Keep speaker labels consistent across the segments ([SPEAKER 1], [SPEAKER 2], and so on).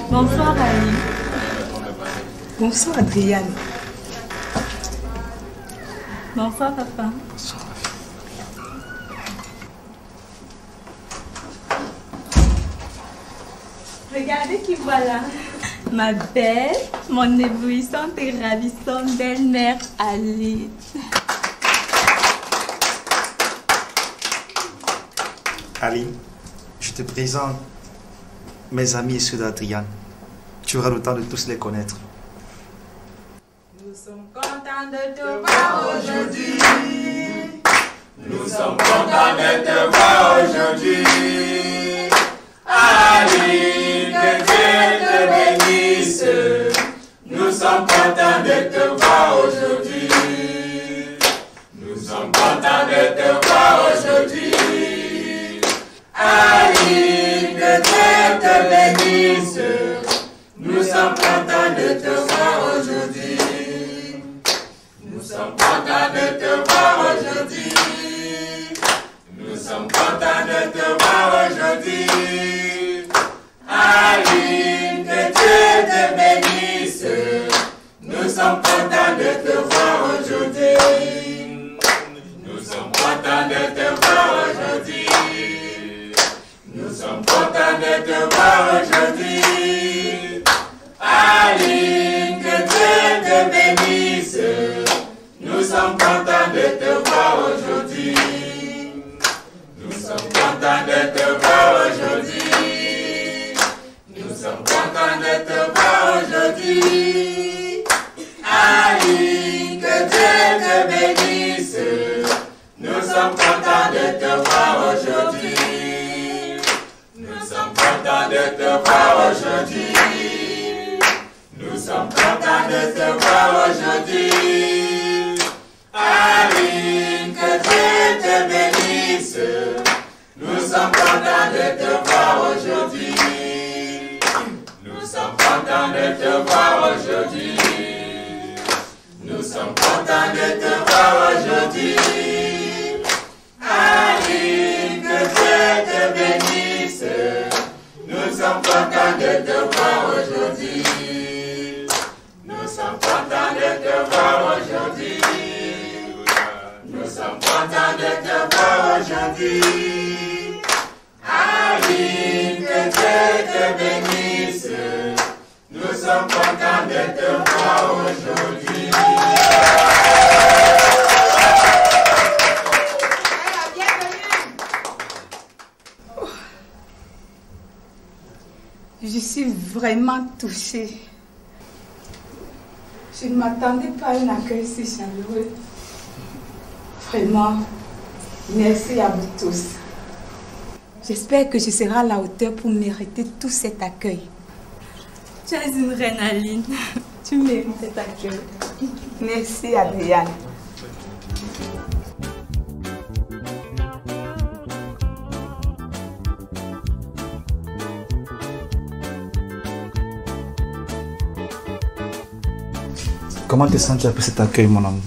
[SPEAKER 1] Bonsoir Ali.
[SPEAKER 2] Bonsoir Adriane.
[SPEAKER 1] Bonsoir papa.
[SPEAKER 3] Bonsoir.
[SPEAKER 1] Regardez qui voilà. Ma belle, mon éblouissante et ravissante belle-mère Ali.
[SPEAKER 3] Ali, je te présente mes amis et ceux d'Adriane. Tu auras le temps de tous les connaître.
[SPEAKER 4] Nous sommes contents de te voir aujourd'hui. Nous sommes contents de te voir aujourd'hui. Ali, que Dieu te bénisse. Nous sommes contents de te voir aujourd'hui. Nous sommes contents de te voir aujourd'hui. Ali, que Dieu te bénisse. Nous sommes contents de te voir aujourd'hui. Nous sommes contents de te voir aujourd'hui. Nous sommes contents de te voir aujourd'hui. Ali, que Dieu te bénisse. Nous sommes contents de te voir aujourd'hui. Nous sommes contents de te voir aujourd'hui. Nous sommes contents de te voir aujourd'hui. Ali, que Dieu te bénisse. Nous sommes contents de te voir aujourd'hui. Nous sommes contents de te voir aujourd'hui. Nous sommes contents de te voir aujourd'hui. Ali, que Dieu te bénisse. Nous sommes contents de te voir aujourd'hui. Nous sommes contents de te voir aujourd'hui. Nous sommes contents de te voir aujourd'hui. Ali, que Dieu te bénisse. Nous sommes contents de te voir aujourd'hui. Nous sommes contents de te voir aujourd'hui. Nous sommes contents de te voir aujourd'hui. Ali, que Dieu te bénisse. Nous sommes contents de te voir aujourd'hui. Nous sommes contents de te voir aujourd'hui. Nous sommes contents de te voir aujourd'hui. Ali, que Dieu te bénisse. Nous sommes contents de te voir aujourd'hui.
[SPEAKER 2] Je suis vraiment touchée. Je ne m'attendais pas à un accueil si chaleureux. Vraiment, merci à vous tous. J'espère que je serai à la hauteur pour mériter tout cet accueil.
[SPEAKER 1] Tu es une reine Aline. Tu mérites cet accueil.
[SPEAKER 2] Merci Adriane.
[SPEAKER 3] Comment te sens-tu après cet accueil, mon amour?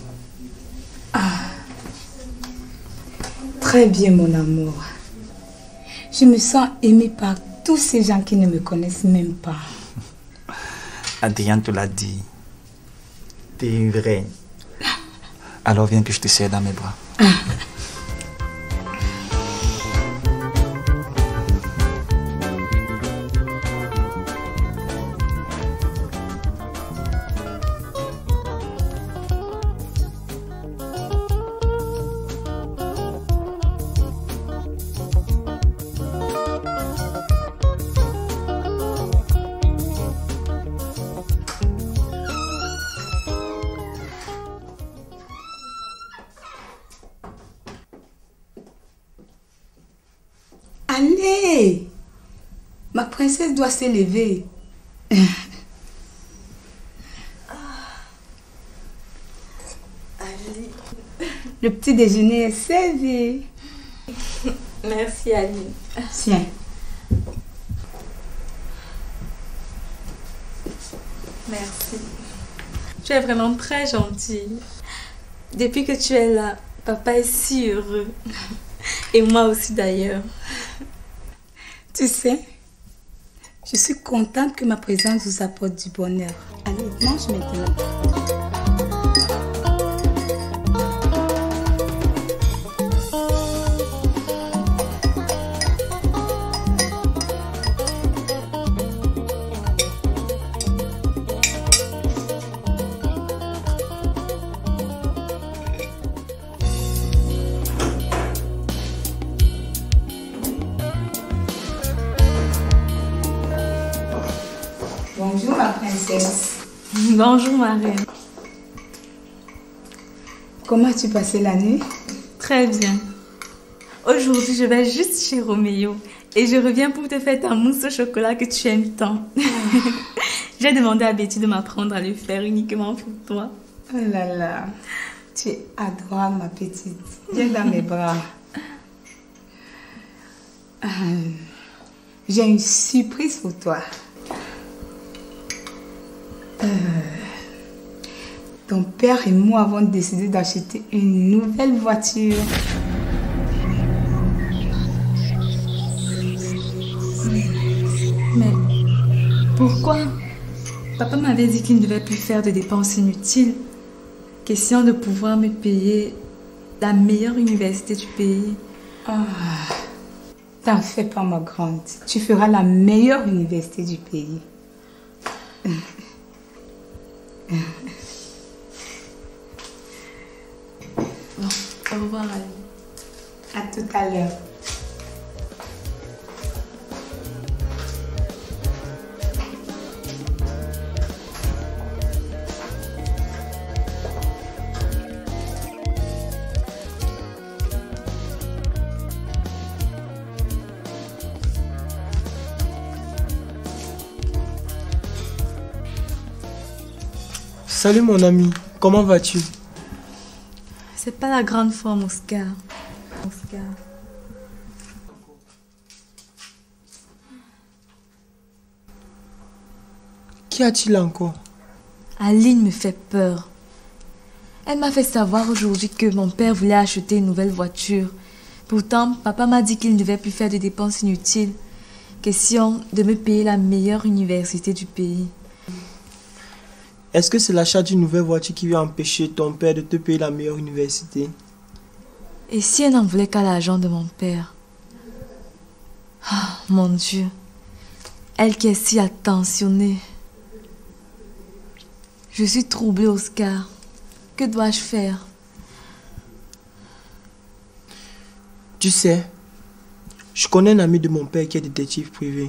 [SPEAKER 2] Très bien, mon amour. Je me sens aimée par tous ces gens qui ne me connaissent même pas.
[SPEAKER 3] Adriane te l'a dit. T'es une reine. Alors viens que je te serre dans mes bras.
[SPEAKER 2] Allez! Ma princesse doit s'élever.
[SPEAKER 1] Ali.
[SPEAKER 2] Le petit déjeuner est servi.
[SPEAKER 1] Merci Ali.
[SPEAKER 2] Tiens.
[SPEAKER 1] Merci. Tu es vraiment très gentille. Depuis que tu es là, papa est si heureux. Et moi aussi d'ailleurs.
[SPEAKER 2] Tu sais, Je suis contente que ma présence vous apporte du bonheur. Allez, mange maintenant. Bonjour ma princesse.
[SPEAKER 1] Bonjour ma reine.
[SPEAKER 2] Comment as-tu passé la nuit?
[SPEAKER 1] Très bien. Aujourd'hui, je vais juste chez Roméo et je reviens pour te faire ta mousse au chocolat que tu aimes tant. J'ai demandé à Betty de m'apprendre à le faire uniquement pour toi.
[SPEAKER 2] Oh là là, tu es adorable ma petite. Viens dans mes bras. J'ai une surprise pour toi. Ton père et moi avons décidé d'acheter une nouvelle voiture.
[SPEAKER 1] Mais pourquoi? Papa m'avait dit qu'il ne devait plus faire de dépenses inutiles. Question de pouvoir me payer la meilleure université du pays.
[SPEAKER 2] T'en fais pas ma grande. Tu feras la meilleure université du pays.
[SPEAKER 1] Bon, au revoir Ali.
[SPEAKER 2] À tout à l'heure.
[SPEAKER 5] Salut mon ami, comment vas-tu?
[SPEAKER 1] C'est pas la grande forme, Oscar.
[SPEAKER 5] Qu'y a-t-il encore?
[SPEAKER 1] Aline me fait peur. Elle m'a fait savoir aujourd'hui que mon père voulait acheter une nouvelle voiture. Pourtant, papa m'a dit qu'il ne devait plus faire de dépenses inutiles. Question de me payer la meilleure université du pays.
[SPEAKER 5] Est-ce que c'est l'achat d'une nouvelle voiture qui va empêcher ton père de te payer la meilleure université?
[SPEAKER 1] Et si elle n'en voulait qu'à l'argent de mon père? Ah, mon Dieu. Elle qui est si attentionnée. Je suis troublée, Oscar. Que dois-je faire?
[SPEAKER 5] Tu sais, je connais un ami de mon père qui est détective privé.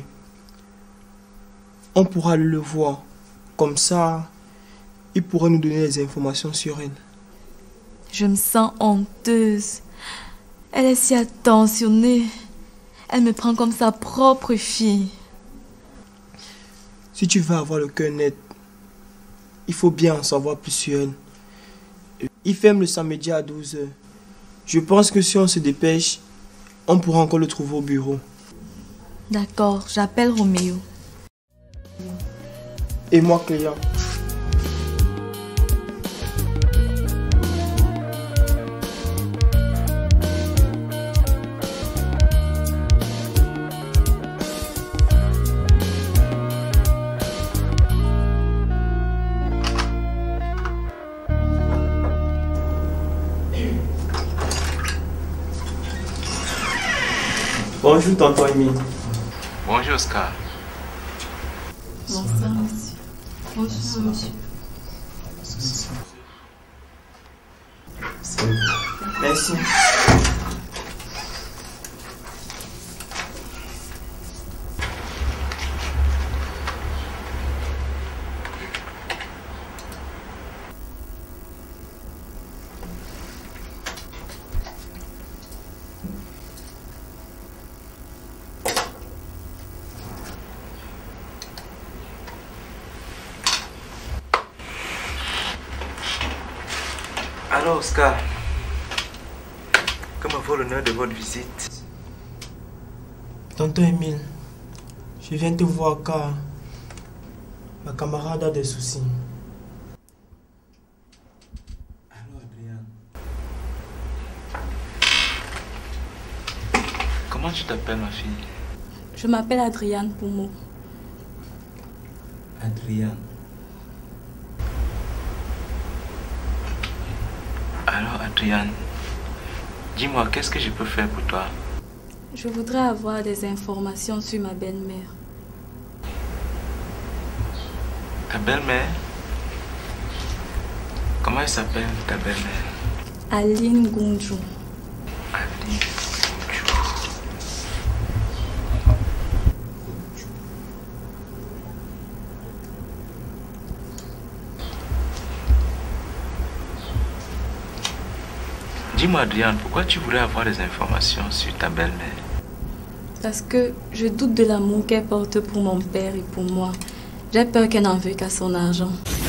[SPEAKER 5] On pourra le voir. Comme ça, il pourra nous donner des informations sur elle.
[SPEAKER 1] Je me sens honteuse. Elle est si attentionnée. Elle me prend comme sa propre fille.
[SPEAKER 5] Si tu veux avoir le cœur net, il faut bien en savoir plus sur elle. Il ferme le samedi à 12h. Je pense que si on se dépêche, on pourra encore le trouver au bureau.
[SPEAKER 1] D'accord, j'appelle Roméo.
[SPEAKER 5] Et moi, Cléa. Bonjour, tonton Emile.
[SPEAKER 6] Bonjour, Oscar.
[SPEAKER 1] Bonsoir, monsieur. Bonjour, monsieur.
[SPEAKER 5] Merci.
[SPEAKER 6] Alors, Oscar, que me vaut l'honneur de votre visite?
[SPEAKER 5] Tonton Emile, je viens te voir car ma camarade a des soucis.
[SPEAKER 6] Alors, Adrien. Comment tu t'appelles, ma fille?
[SPEAKER 1] Je m'appelle Adriane Poumo.
[SPEAKER 6] Adrian.
[SPEAKER 7] Alors, Adrian, dis-moi, qu'est-ce que je peux faire pour toi?
[SPEAKER 1] Je voudrais avoir des informations sur ma belle-mère.
[SPEAKER 7] Ta belle-mère? Comment elle s'appelle, ta belle-mère?
[SPEAKER 1] Aline Gunju.
[SPEAKER 7] Aline Gunju. Dis-moi, Adrian, pourquoi tu voulais avoir des informations sur ta belle-mère?
[SPEAKER 1] Parce que je doute de l'amour qu'elle porte pour mon père et pour moi. J'ai peur qu'elle n'en veuille qu'à son argent.